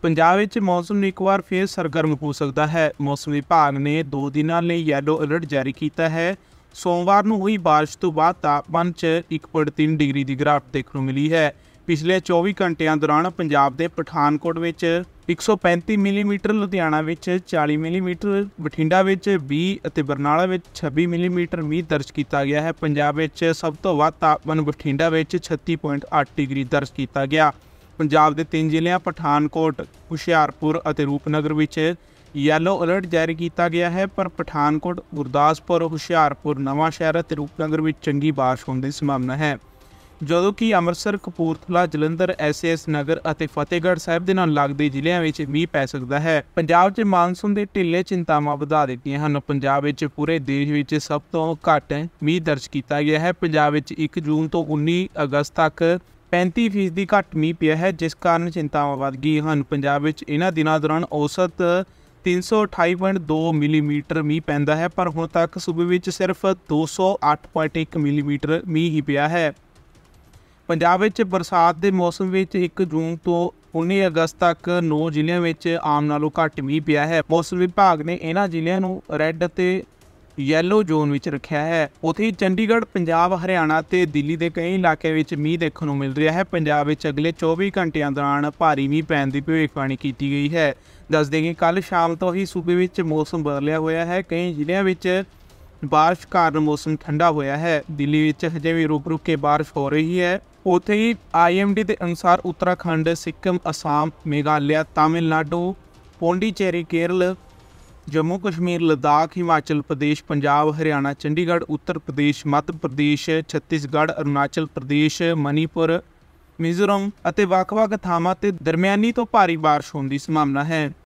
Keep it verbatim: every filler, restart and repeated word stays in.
ਪੰਜਾਬ ਵਿੱਚ ਮੌਸਮ ਇੱਕ ਵਾਰ ਫਿਰ ਸਰਗਰਮ ਹੋ ਸਕਦਾ ਹੈ। ਮੌਸਮ ਵਿਭਾਗ ਨੇ ਦੋ ਦਿਨਾਂ ਲਈ ਯੈਲੋ ਅਲਰਟ ਜਾਰੀ ਕੀਤਾ ਹੈ। ਸੋਮਵਾਰ ਨੂੰ ਹੋਈ ਬਾਰਿਸ਼ ਤੋਂ ਬਾਅਦ ਤਾਪਮਾਨ 'ਚ ਇੱਕ ਪੁਆਇੰਟ ਤਿੰਨ ਡਿਗਰੀ ਦੀ ਗਿਰਾਵਟ ਦੇਖਣ ਨੂੰ ਮਿਲੀ ਹੈ। ਪਿਛਲੇ ਚੌਵੀ ਘੰਟਿਆਂ ਦੌਰਾਨ ਪੰਜਾਬ ਦੇ ਪਠਾਨਕੋਟ ਵਿੱਚ ਇੱਕ ਸੌ ਪੈਂਤੀ ਮਿਲੀਮੀਟਰ, ਲੁਧਿਆਣਾ ਵਿੱਚ ਚਾਲੀ ਮਿਲੀਮੀਟਰ, ਬਠਿੰਡਾ ਵਿੱਚ ਵੀਹ ਅਤੇ ਬਰਨਾਲਾ ਵਿੱਚ ਛੱਬੀ ਮਿਲੀਮੀਟਰ ਮੀਂਹ ਦਰਜ ਕੀਤਾ ਗਿਆ ਹੈ। ਪੰਜਾਬ ਵਿੱਚ ਸਭ ਤੋਂ ਵੱਧ ਤਾਪਮਾਨ ਬਠਿੰਡਾ ਵਿੱਚ ਛੱਤੀ ਪੁਆਇੰਟ ਅੱਠ ਡਿਗਰੀ ਦਰਜ ਕੀਤਾ ਗਿਆ। ਪੰਜਾਬ ਦੇ ਤਿੰਨ ਜ਼ਿਲ੍ਹਿਆਂ ਪਠਾਨਕੋਟ, ਹੁਸ਼ਿਆਰਪੁਰ ਅਤੇ ਰੂਪਨਗਰ ਵਿੱਚ ਯੈਲੋ ਅਲਰਟ ਜਾਰੀ ਕੀਤਾ ਗਿਆ ਹੈ, ਪਰ ਪਠਾਨਕੋਟ, ਗੁਰਦਾਸਪੁਰ, ਹੁਸ਼ਿਆਰਪੁਰ, ਨਵਾਂਸ਼ਹਿਰ ਅਤੇ ਰੂਪਨਗਰ ਵਿੱਚ ਚੰਗੀ ਬਾਰਿਸ਼ ਹੋਣ ਦੀ ਸੰਭਾਵਨਾ ਹੈ, ਜਦੋਂ ਕਿ ਅੰਮ੍ਰਿਤਸਰ, ਕਪੂਰਥਲਾ, ਜਲੰਧਰ, ਐਸ ਐਸ ਨਗਰ ਅਤੇ ਫਤਿਹਗੜ੍ਹ ਸਾਹਿਬ ਦੇ ਨਾਲ ਲੱਗਦੇ ਜ਼ਿਲ੍ਹਿਆਂ ਵਿੱਚ ਮੀਂਹ ਪੈ ਸਕਦਾ ਹੈ। ਪੰਜਾਬ 'ਚ ਮਾਨਸੂਨ ਦੇ ਢਿੱਲੇ ਚਿੰਤਾਵਾਂ ਵਧਾ ਦਿੱਤੀਆਂ ਹਨ। ਪੰਜਾਬ ਵਿੱਚ ਪੂਰੇ ਦੇਸ਼ ਵਿੱਚ ਸਭ ਤੋਂ ਘੱਟ ਮੀਂਹ ਦਰਜ ਕੀਤਾ ਗਿਆ ਹੈ। ਪੰਜਾਬ ਵਿੱਚ ਇੱਕ ਜੂਨ ਤੋਂ ਉੱਨੀ ਅਗਸਤ ਤੱਕ ਪੈਂਤੀ ਫੀਸਦੀ ਘੱਟ ਮੀਂਹ ਪਿਆ ਹੈ, ਜਿਸ ਕਾਰਨ ਚਿੰਤਾਵਾਂ ਵੱਧ ਗਈਆਂ ਹਨ। ਪੰਜਾਬ ਵਿੱਚ ਇਹਨਾਂ ਦਿਨਾਂ ਦੌਰਾਨ ਔਸਤ ਤਿੰਨ ਸੌ ਅਠਾਈ ਪੁਆਇੰਟ ਦੋ ਮਿਲੀਮੀਟਰ ਮੀਂਹ ਪੈਂਦਾ ਹੈ, ਪਰ ਹੁਣ ਤੱਕ ਸੂਬੇ ਵਿੱਚ ਸਿਰਫ ਦੋ ਸੌ ਅੱਠ ਪੁਆਇੰਟ ਇੱਕ ਮਿਲੀਮੀਟਰ ਮੀਂਹ ਹੀ ਪਿਆ ਹੈ। ਪੰਜਾਬ ਵਿੱਚ ਬਰਸਾਤ ਦੇ ਮੌਸਮ ਵਿੱਚ ਇੱਕ ਜੂਨ ਤੋਂ ਉੱਨੀ ਅਗਸਤ ਤੱਕ ਨੌ ਜ਼ਿਲ੍ਹਿਆਂ ਵਿੱਚ ਆਮ ਨਾਲੋਂ ਘੱਟ ਮੀਂਹ ਪਿਆ ਹੈ। ਮੌਸਮ ਵਿਭਾਗ ਨੇ ਇਹਨਾਂ ਜ਼ਿਲ੍ਹਿਆਂ ਨੂੰ ਰੈੱਡ ਅਤੇ ਯੈਲੋ ਜ਼ੋਨ ਵਿੱਚ ਰੱਖਿਆ ਹੈ। ਉੱਥੇ ਚੰਡੀਗੜ੍ਹ, ਪੰਜਾਬ, ਹਰਿਆਣਾ ਅਤੇ ਦਿੱਲੀ ਦੇ ਕਈ ਇਲਾਕਿਆਂ ਵਿੱਚ ਮੀਂਹ ਦੇਖਣ ਨੂੰ ਮਿਲ ਰਿਹਾ ਹੈ। ਪੰਜਾਬ ਵਿੱਚ ਅਗਲੇ ਚੌਵੀ ਘੰਟਿਆਂ ਦੌਰਾਨ ਭਾਰੀ ਮੀਂਹ ਪੈਣ ਦੀ ਭਵਿੱਖਬਾਣੀ ਕੀਤੀ ਗਈ ਹੈ। ਦੱਸ ਦੇਈਏ ਕਿ ਕੱਲ੍ਹ ਸ਼ਾਮ ਤੋਂ ਹੀ ਸੂਬੇ ਵਿੱਚ ਮੌਸਮ ਬਦਲਿਆ ਹੋਇਆ ਹੈ। ਕਈ ਜ਼ਿਲ੍ਹਿਆਂ ਵਿੱਚ ਬਾਰਿਸ਼ ਕਾਰਨ ਮੌਸਮ ਠੰਡਾ ਹੋਇਆ ਹੈ। ਦਿੱਲੀ ਵਿੱਚ ਹਜੇ ਵੀ ਰੁਕ ਰੁਕ ਕੇ ਬਾਰਿਸ਼ ਹੋ ਰਹੀ ਹੈ। ਉੱਥੇ ਹੀ ਆਈ ਐਮ ਡੀ ਦੇ ਅਨੁਸਾਰ ਉੱਤਰਾਖੰਡ, ਸਿੱਕਮ, ਅਸਾਮ, ਮੇਘਾਲਿਆ, ਤਾਮਿਲਨਾਡੂ, ਪੌਂਡੀਚੇਰੀ, ਕੇਰਲ, ਜੰਮੂ ਕਸ਼ਮੀਰ, ਲੱਦਾਖ, ਹਿਮਾਚਲ ਪ੍ਰਦੇਸ਼, ਪੰਜਾਬ, ਹਰਿਆਣਾ, ਚੰਡੀਗੜ੍ਹ, ਉੱਤਰ ਪ੍ਰਦੇਸ਼, ਮੱਧ ਪ੍ਰਦੇਸ਼, ਛੱਤੀਸਗੜ੍ਹ, ਅਰੁਣਾਚਲ ਪ੍ਰਦੇਸ਼, ਮਨੀਪੁਰ, ਮਿਜ਼ੋਰਮ ਅਤੇ ਵੱਖ-ਵੱਖ ਥਾਵਾਂ 'ਤੇ ਦਰਮਿਆਨੀ ਤੋਂ ਭਾਰੀ ਬਾਰਿਸ਼ ਹੋਣ ਦੀ ਸੰਭਾਵਨਾ ਹੈ।